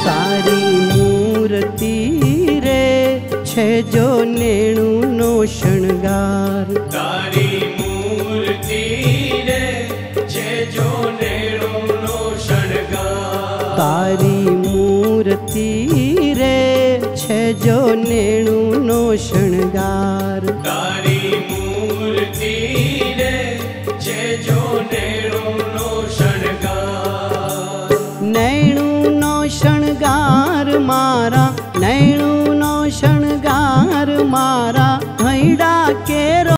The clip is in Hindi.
तारी मूर्ति रे छे जो नेणु नो शणगार। तारी मूर्ति रे छे जो नेणु नो शणगार। तारी मूर्ति रे छे जो नेणु नो शणगार। तारी मूर्ति रे छे जो नेणु नो शणगार। नैणु नो शणगार मारा, नैणु नो शणगार मारा, हैड़ा